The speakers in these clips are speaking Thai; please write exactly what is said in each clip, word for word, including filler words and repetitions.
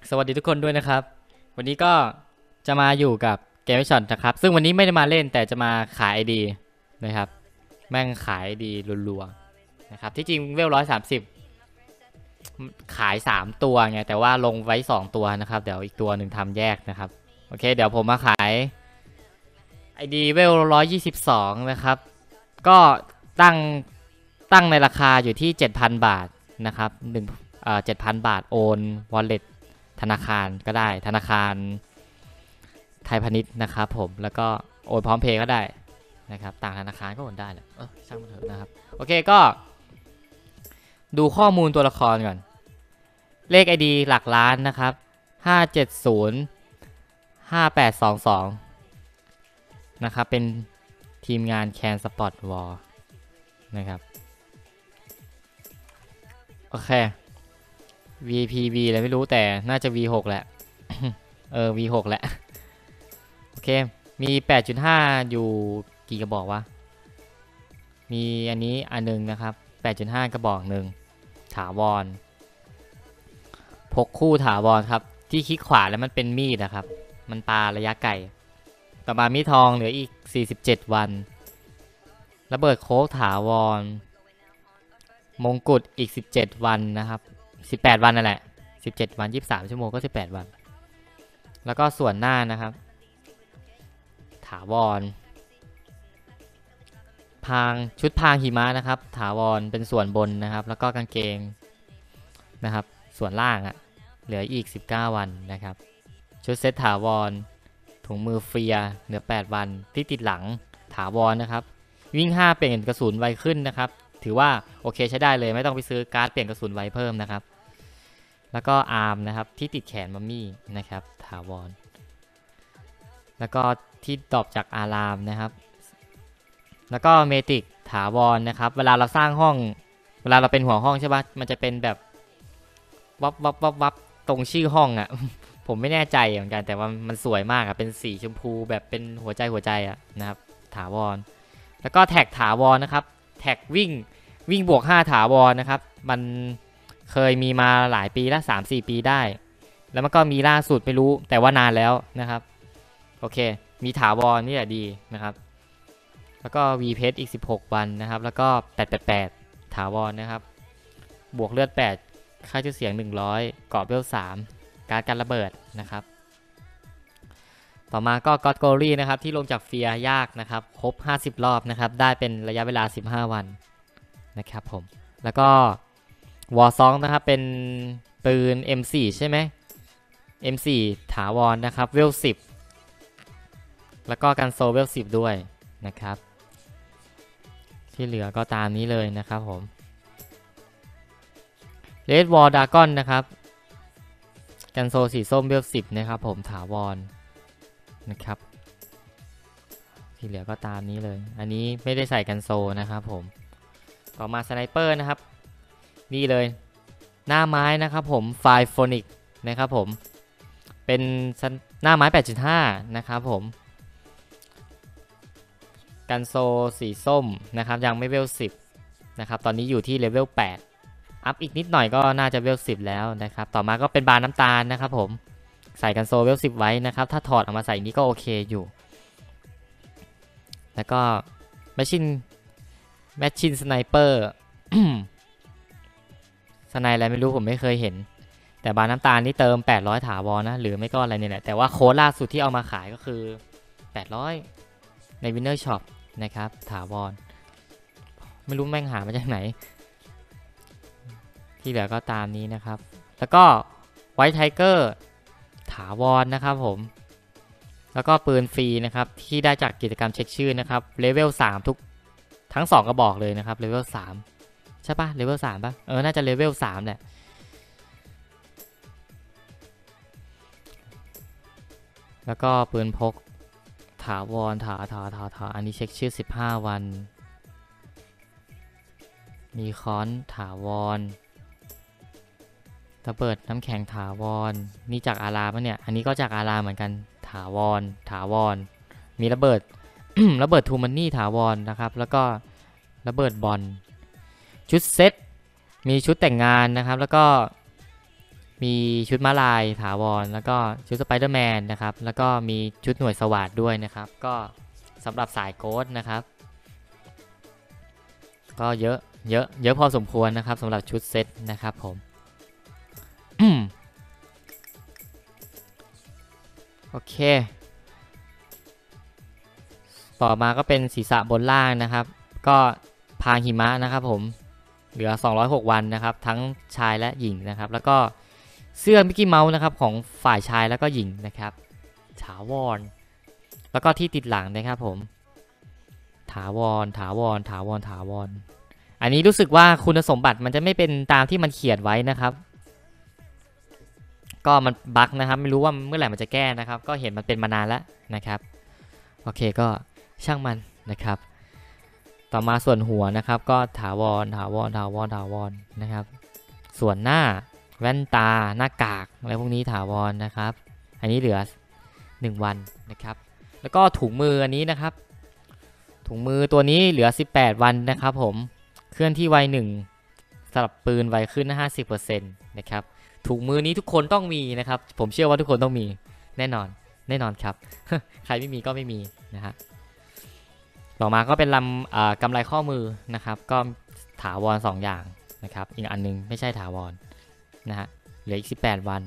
สวัสดีทุกคนด้วยนะครับวันนี้ก็จะมาอยู่กับเกมช็อตนะครับซึ่งวันนี้ไม่ได้มาเล่นแต่จะมาขายไอดีนะครับแม่งขายไอดีรัวๆนะครับที่จริงเวลร้อยสามสิบขายสามตัวไงแต่ว่าลงไว้สองตัวนะครับเดี๋ยวอีกตัวหนึ่งทำแยกนะครับโอเคเดี๋ยวผมมาขายไอดีเวลร้อยยี่สิบสองนะครับก็ตั้งตั้งในราคาอยู่ที่ เจ็ดพัน บาทนะครับหนึ่งเอ่อเจ็ดพันบาทโอน walletธนาคารก็ได้ธนาคารไทยพาณิชย์นะครับผมแล้วก็โอนพร้อมเพย์ก็ได้นะครับต่างธนาคารก็โอนได้แหละเออช่างมันเถอะนะครับโอเคก็ดูข้อมูลตัวละครก่อนเลข ไอ ดี หลักล้านนะครับห้าเจ็ดศูนย์ ห้าแปดสองสองนะครับเป็นทีมงานแคนสปอร์ตวอลนะครับโอเค วี พี วี อะไรไม่รู้แต่น่าจะ วี หก แหละ เออ วี หก แหละโอเคมี แปดจุดห้า อยู่กี่กระบอกวะมีอันนี้อันนึงนะครับ แปดจุดห้า กระบอกหนึ่งถาวรพกคู่ถาวรครับที่คลิกขวาแล้วมันเป็นมีดนะครับมันปาระยะไกลต่อมามีทองเหลืออีกสี่สิบเจ็ดวันระเบิดโค้กถาวรมงกุฎอีกสิบเจ็ดวันนะครับสิบแปดวันนั่นแหละสิบเจ็ดวันยี่สิบสามชั่วโมงก็สิบแปดวันแล้วก็ส่วนหน้านะครับถาวรพางชุดพางหิมะนะครับถาวรเป็นส่วนบนนะครับแล้วก็กางเกงนะครับส่วนล่างอะเหลืออีกสิบเก้าวันนะครับชุดเซตถาวรถุงมือเฟียเหลือแปดวันที่ติดหลังถาวรนะครับวิ่งห้าเปลี่ยนกระสุนไวขึ้นนะครับถือว่าโอเคใช้ได้เลยไม่ต้องไปซื้อการ์ดเปลี่ยนกระสุนไวเพิ่มนะครับแล้วก็อาร์มนะครับที่ติดแขนมัมมี่นะครับถาวรแล้วก็ที่ดรอปจากอารามนะครับแล้วก็เมติกถาวรนะครับเวลาเราสร้างห้องเวลาเราเป็นหัวห้องใช่ปะมันจะเป็นแบบวับวับวับวับตรงชื่อห้องอะ่ะ ผมไม่แน่ใจเหมือนกันแต่ว่ามันสวยมากอะ่ะเป็นสีชมพูแบบเป็นหัวใจหัวใจอะ่ะนะครับถาวรแล้วก็แท็กถาวรนะครับแท็กวิ่งวิ่งบวกห้าถาวรนะครับมันเคยมีมาหลายปีแล้วสามสี่ปีได้แล้วมันก็มีล่าสุดไม่รู้แต่ว่านานแล้วนะครับโอเคมีถาวรนี่แหละดีนะครับแล้วก็ V เพชรอีกสิบหกวันนะครับแล้วก็แปดแปดแปดถาวรนะครับบวกเลือดแปดค่าชื่อเสียงหนึ่งร้อยเกาะเวลสามการ์ดกันระเบิดนะครับต่อมาก็ก็อดโกลี่นะครับที่ลงจากเฟียยากนะครับครบห้าสิบรอบนะครับได้เป็นระยะเวลาสิบห้าวันนะครับผมแล้วก็วอร์ซองนะครับเป็นปืน เอ็ม โฟร์ ใช่ไหม เอ็ม โฟร์ ถาวรนะครับเวลสิบแล้วก็กันโซเวลสิบด้วยนะครับที่เหลือก็ตามนี้เลยนะครับผมเรดวอลดากอนนะครับกันโซสีส้มเวลสิบนะครับผมถาวรนะครับที่เหลือก็ตามนี้เลยอันนี้ไม่ได้ใส่กันโซนะครับผมต่อมาสไนเปอร์นะครับนี่เลยหน้าไม้นะครับผมไฟโฟนิกนะครับผมเป็นหน้าไม้ แปดจุดห้า นะครับผมกันโซสีส้มนะครับยังไม่เวลสิบนะครับตอนนี้อยู่ที่เลเวลแปดอัพอีกนิดหน่อยก็น่าจะเวลสิบแล้วนะครับต่อมาก็เป็นบาร์น้ำตาลนะครับผมใส่กันโซเวลสิบไว้นะครับถ้าถอดออกมาใส่นี้ก็โอเคอยู่แล้วก็แมชชินแมชชินสไนเปอร์ สไนอะไรไม่รู้ผมไม่เคยเห็นแต่บาร์น้ำตาลนี่เติมแปดร้อยถาวรนะหรือไม่ก็อะไรเนี่ยแหละแต่ว่าโค้ดล่าสุดที่เอามาขายก็คือแปดร้อยใน Winner Shop นะครับถาวรไม่รู้แม่งหามาจากไหนที่เหลือก็ตามนี้นะครับแล้วก็ไวท์ไทเกอร์ถาวรนะครับผมแล้วก็ปืนฟรีนะครับที่ได้จากกิจกรรมเช็คชื่อนะครับเลเวลสามทุกทั้งสองกระบอกเลยนะครับเลเวลสามใช่ปะเลเวลสามปะเออน่าจะเลเวลสามแหละแล้วก็ปืนพกถาวรถาถาถาถาอันนี้เช็คชื่อสิบห้าวันมีค้อนถาวรระเบิดน้ำแข็งถาวรนี่จากอาราปะเนี่ยอันนี้ก็จากอาราเหมือนกันถาวรถาวรมีระเบิด ระเบิดทูมันนี่ถาวรนะครับแล้วก็ระเบิดบอลชุดเซตมีชุดแต่งงานนะครับแล้วก็มีชุดม้าลายถาวรแล้วก็ชุดสไปเดอร์แมนนะครับแล้วก็มีชุดหน่วยสวัสดด้วยนะครับก็สำหรับสายโค้ดนะครับก็เยอะเยอะเยอะพอสมควรนะครับสำหรับชุดเซตนะครับผม โอเคต่อมาก็เป็นศีรษะบนล่างนะครับก็พางหิมะนะครับผมเหลือสองร้อยหกวันนะครับทั้งชายและหญิงนะครับแล้วก็เสื้อมิกกี้เมาส์นะครับของฝ่ายชายแล้วก็หญิงนะครับถาวรแล้วก็ที่ติดหลังนะครับผมถาวรถาวรถาวรถาวรอันนี้รู้สึกว่าคุณสมบัติมันจะไม่เป็นตามที่มันเขียนไว้นะครับก็มันบั๊กนะครับไม่รู้ว่าเมื่อไหร่มันจะแก้นะครับก็เห็นมันเป็นมานานแล้วนะครับโอเคก็ช่างมันนะครับต่อมาส่วนหัวนะครับก็ถาวรถาวรถาวรถาวรนะครับส่วนหน้าแว่นตาหน้ากากอะไรพวกนี้ถาวรนะครับอันนี้เหลือหนึ่งวันนะครับแล้วก็ถุงมืออันนี้นะครับถุงมือตัวนี้เหลือสิบแปดวันนะครับผมเคลื่อนที่ไวหนึ่งสลับปืนไวขึ้น ห้าสิบเปอร์เซ็นต์ นะครับถุงมือนี้ทุกคนต้องมีนะครับผมเชื่อว่าทุกคนต้องมีแน่นอนแน่นอนครับ ใครไม่มีก็ไม่มีนะฮะต่อมาก็เป็นลำกำไลข้อมือนะครับก็ถาวรสองอย่างนะครับอีกอันนึงไม่ใช่ถาวรนะฮะเหลืออีกสิบแปดวัน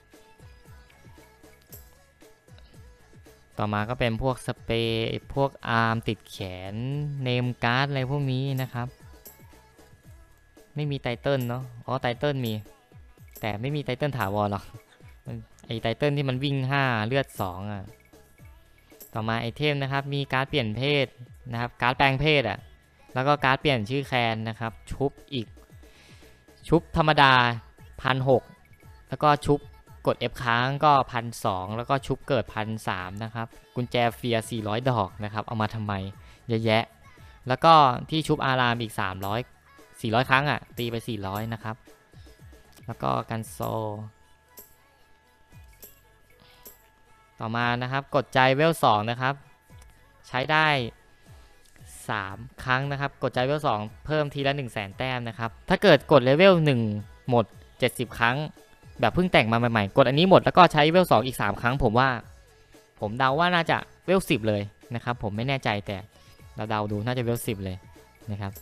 ต่อมาก็เป็นพวกสเปรย์พวกอาร์มติดแขนเนมการ์ดอะไรพวกนี้นะครับไม่มีไตเติลเนาะอ๋อไตเติลมีแต่ไม่มีไตเติลถาวรหรอกไอไตเติลที่มันวิ่งห้าเลือดสองอ่ะต่อมาไอเทมนะครับมีการ์ดเปลี่ยนเพศนะครับการ์ดแปลงเพศอ่ะแล้วก็การ์ดเปลี่ยนชื่อแคนนะครับชุบอีกชุบธรรมดาพันหกแล้วก็ชุบกด F ค้างก็พันสองแล้วก็ชุบเกิดพันสามนะครับกุญแจเฟียสี่ร้อยดอกนะครับเอามาทำไมเยอะแยะแล้วก็ที่ชุบอารามอีกสามร้อย สี่ร้อยครั้งอ่ะตีไปสี่ร้อยนะครับแล้วก็กันโซต่อมานะครับกดใจเวลสองนะครับใช้ได้สามครั้งนะครับกดใจเวลสองเพิ่มทีละ หนึ่งแสน แต้มนะครับถ้าเกิดกดเลเวลหนึ่งหมดเจ็ดสิบครั้งแบบเพิ่งแต่งมาใหม่ๆกดอันนี้หมดแล้วก็ใช้เวลสองอีกสามครั้งผมว่าผมเดาว่าน่าจะเวลสิบเลยนะครับผมไม่แน่ใจแต่เราเดาดูน่าจะเวลสิบเลยนะครับ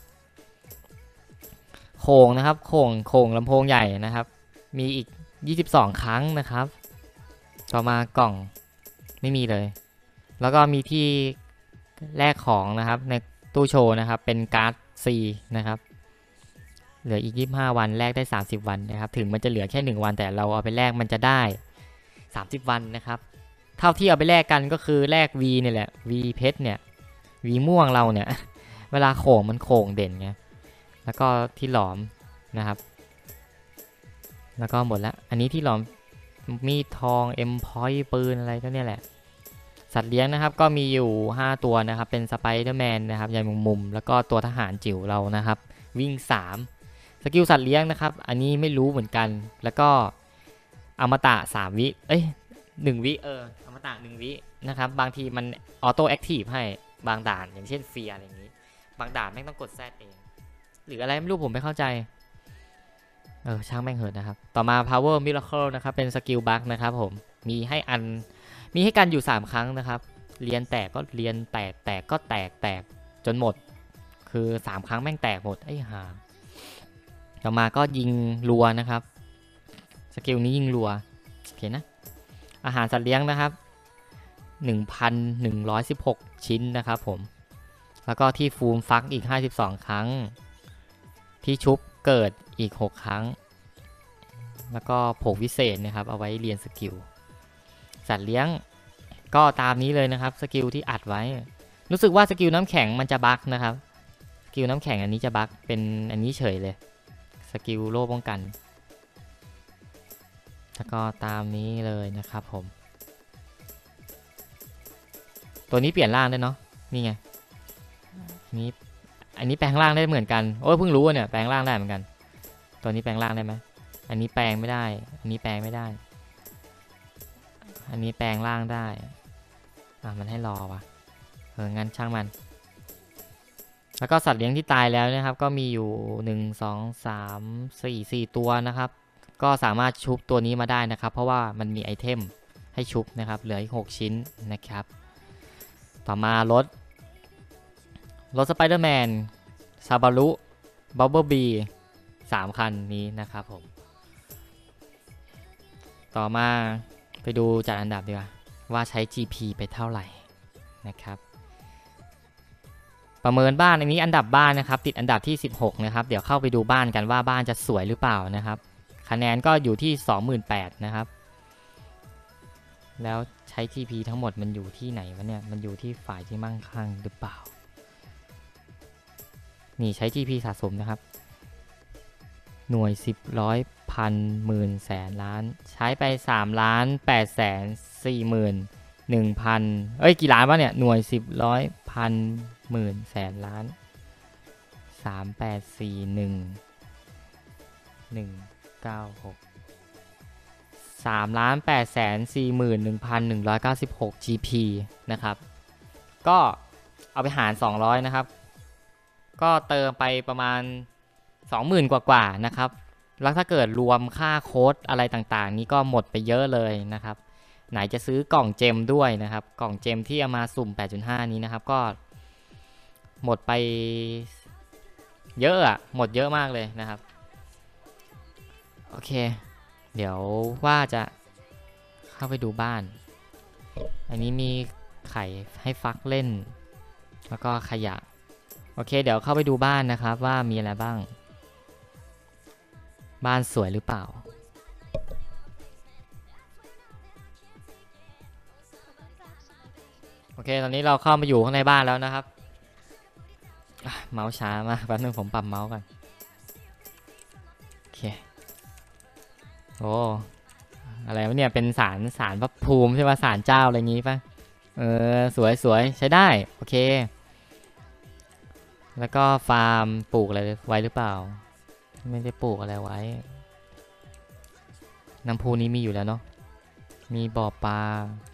โข่งนะครับโข่งโข่งลำโพงใหญ่นะครับมีอีกยี่สิบสองครั้งนะครับต่อมากล่องไม่มีเลยแล้วก็มีที่แลกของนะครับในตู้โชว์นะครับเป็นการ์ด C นะครับเหลืออีกยี่สิบห้าวันแลกได้สามสิบวันนะครับถึงมันจะเหลือแค่หนึ่งวันแต่เราเอาไปแลกมันจะได้สามสิบวันนะครับเท่าที่เอาไปแลกกันก็คือแลก V เนี่ยแหละ V เพชรเนี่ย V ม่วงเราเนี่ย เวลาโข่งมันโข่งเด่นไงแล้วก็ที่หลอมนะครับแล้วก็หมดแล้วอันนี้ที่หลอมมีทองเอ็มพอยต์ปืนอะไรก็เนี่ยแหละสัตว์เลี้ยงนะครับก็มีอยู่ห้าตัวนะครับเป็นสไปเดอร์แมนนะครับใหญ่มุมแล้วก็ตัวทหารจิ๋วเรานะครับวิ่งสามสกิลสัตว์เลี้ยงนะครับอันนี้ไม่รู้เหมือนกันแล้วก็อมตะสามวิเอ้ยหนึ่งวิเอออมตะหนึ่งวินะครับบางทีมันออโต้แอคทีฟให้บางด่านอย่างเช่นเฟียอะไรอย่างนี้บางด่านแม่งต้องกดแซดเองหรืออะไรไม่รู้ผมไม่เข้าใจเออช่างแม่งเหินนะครับต่อมา power miracle นะครับเป็นสกิลบัคนะครับผมมีให้อันมีให้กันอยู่สามครั้งนะครับเรียนแตกก็เรียนแตกแตกก็แตกแตกจนหมดคือสามครั้งแม่งแตกหมดไอ้ห่าต่อมาก็ยิงรัวนะครับสกิลนี้ยิงรัวโอเคนะอาหารสัตว์เลี้ยงนะครับ หนึ่งพันหนึ่งร้อยสิบหก ชิ้นนะครับผมแล้วก็ที่ฟูมฟักอีกห้าสิบสองครั้งที่ชุบเกิดอีกหกครั้งแล้วก็โผกวิเศษนะครับเอาไว้เรียนสกิลสัตว์เลี้ยงก็ตามนี้เลยนะครับสกิลที่อัดไว้รู้สึกว่าสกิลน้ำแข็งมันจะบั๊กนะครับสกิลน้ำแข็งอันนี้จะบั๊กเป็นอันนี้เฉยเลยสกิลโล่ป้องกันแล้วก็ตามนี้เลยนะครับผมตัวนี้เปลี่ยนร่างได้เนาะนี่ไงนี้อันนี้แปลงร่างได้เหมือนกันโอ้ยเพิ่งรู้เนี่ยแปลงร่างได้เหมือนกันตัวนี้แปลงร่างได้ไหมอันนี้แปลงไม่ได้อันนี้แปลงไม่ได้อันนี้แปลงร่างได้อ่ะมันให้รอวะเอองั้นช่างมันแล้วก็สัตว์เลี้ยงที่ตายแล้วนะครับก็มีอยู่หนึ่ง สอง สาม สี่ สี่ตัวนะครับก็สามารถชุบตัวนี้มาได้นะครับ เพราะว่ามันมีไอเทมให้ชุบนะครับเหลืออีกหกชิ้นนะครับต่อมารถรถสไปเดอร์แมนซาบารุบับเบิลบีสามคันนี้นะครับผมต่อมาไปดูจัดอันดับดีกว่าว่าใช้ จี พี ไปเท่าไหร่นะครับประเมินบ้านอันนี้อันดับบ้านนะครับติดอันดับที่สิบหกนะครับเดี๋ยวเข้าไปดูบ้านกันว่าบ้านจะสวยหรือเปล่านะครับคะแนนก็อยู่ที่ สองหมื่นแปดพัน นะครับแล้วใช้ จี พี ทั้งหมดมันอยู่ที่ไหนวะเนี่ยมันอยู่ที่ฝ่ายที่มั่งคั่งหรือเปล่านี่ใช้ จี พี สะสมนะครับหน่วยสิบร้อยพันหมื่นแสนล้านใช้ไปสามล้านแปดแสนสี่หมื่นหนึ่งพันเอ้ยกี่ล้านวะเนี่ยหน่วยสิบร้อยพันหมื่นแสนล้านสามแปดสี่หนึ่งหนึ่งเก้าหกสามล้านแปดแสนสี่หมื่นหนึ่งพันหนึ่งร้อยเก้าสิบหก จี พี นะครับก็เอาไปหารสองร้อยนะครับก็เติมไปประมาณ สองหมื่น กว่าๆนะครับแล้วถ้าเกิดรวมค่าโค้ดอะไรต่างๆนี้ก็หมดไปเยอะเลยนะครับไหนจะซื้อกล่องเจมด้วยนะครับกล่องเจมที่เอามาสุ่ม แปดจุดห้า นี้นะครับก็หมดไปเยอะอะหมดเยอะมากเลยนะครับโอเคเดี๋ยวว่าจะเข้าไปดูบ้านอันนี้มีไข่ให้ฟักเล่นแล้วก็ขยะโอเคเดี๋ยวเข้าไปดูบ้านนะครับว่ามีอะไรบ้างบ้านสวยหรือเปล่าโอเคตอนนี้เราเข้ามาอยู่ข้างในบ้านแล้วนะครับเมาส์ช้ามากแป๊บนึงผมปรับเมาส์กันโอเคโอ้อะไรวะเนี่ยเป็นศาลศาลพระภูมิใช่ป่ะศาลเจ้าอะไรงี้ป่ะเออสวยสวยใช้ได้โอเคแล้วก็ฟาร์มปลูกอะไรไว้หรือเปล่าไม่ได้ปลูกอะไรไว้น้ำพุนี้มีอยู่แล้วเนาะมีบ่อปลา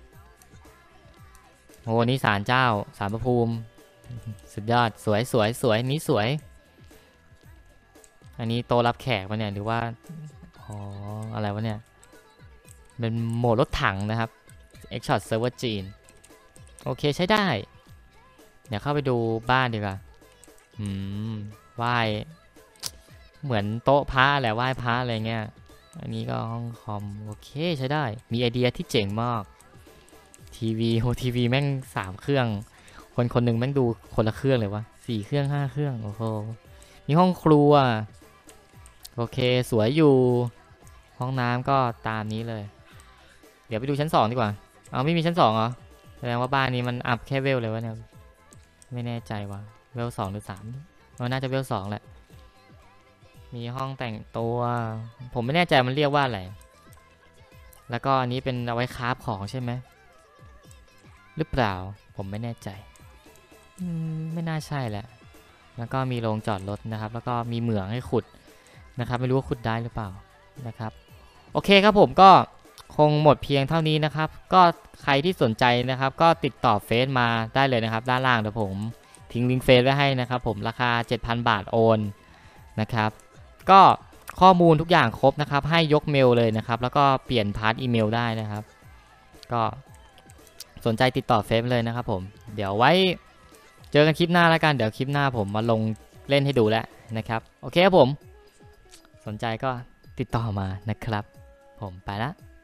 โอ้นี่ศาลเจ้าศาลพระภูมิสุดยอดสวยสวยสวยนี้สวยอันนี้โต๊ะรับแขกวะเนี่ยหรือว่าอ๋ออะไรวะเนี่ยเป็นโหมดรถถังนะครับ X-Shot Server จีนโอเคใช้ได้เดี๋ยวเข้าไปดูบ้านดีกว่าอืมไหว้เหมือนโต๊ะพระแหละไหว้พระอะไรเงี้ยอันนี้ก็ห้องคอมโอเคใช้ได้มีไอเดียที่เจ๋งมากทีวีโหทีวีแม่งสามเครื่องคนคนหนึ่งแม่งดูคนละเครื่องเลยวะสี่เครื่องห้าเครื่องโอ้โหมีห้องครัวโอเคสวยอยู่ห้องน้ำก็ตามนี้เลยเดี๋ยวไปดูชั้นสองดีกว่าเอาไม่มีชั้นสองเหรอแสดงว่าบ้านนี้มันอัพแค่เวลเลยวะเนี่ยไม่แน่ใจว่ะเวลสองหรือสามมันน่าจะเวลสองแหละมีห้องแต่งตัวผมไม่แน่ใจมันเรียกว่าอะไรแล้วก็อันนี้เป็นเอาไว้คราฟของใช่ไหมหรือเปล่าผมไม่แน่ใจไม่น่าใช่แหละแล้วก็มีโรงจอดรถนะครับแล้วก็มีเหมืองให้ขุดนะครับไม่รู้ว่าขุดได้หรือเปล่านะครับโอเคครับผมก็คงหมดเพียงเท่านี้นะครับก็ใครที่สนใจนะครับก็ติดต่อเฟซมาได้เลยนะครับด้านล่างเดี๋ยวผมทิ้งลิงก์เฟซไว้ให้นะครับผมราคา เจ็ดพัน บาทโอนนะครับก็ข้อมูลทุกอย่างครบนะครับให้ยกเมลเลยนะครับแล้วก็เปลี่ยนพาสอีเมลได้นะครับก็สนใจติดต่อเฟซเลยนะครับผมเดี๋ยวไว้เจอกันคลิปหน้าแล้วกันเดี๋ยวคลิปหน้าผมมาลงเล่นให้ดูแล้วนะครับโอเคครับผมสนใจก็ติดต่อมานะครับผมไปละ